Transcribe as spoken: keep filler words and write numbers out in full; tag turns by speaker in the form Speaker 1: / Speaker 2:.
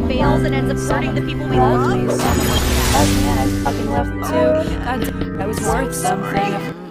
Speaker 1: fails and ends up hurting the people we love.
Speaker 2: Oh man, I fucking love him too. God, that was worth something.